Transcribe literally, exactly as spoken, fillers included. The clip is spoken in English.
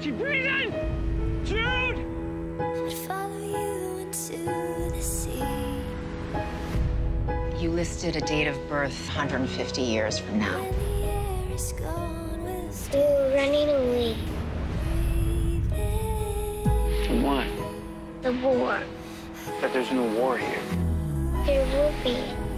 Keep breathing! Jude! Would follow you into the sea. You listed a date of birth one hundred fifty years from now. When the air is gone, we'll stay We're running away. From what? The war. That there's no war here. There will be.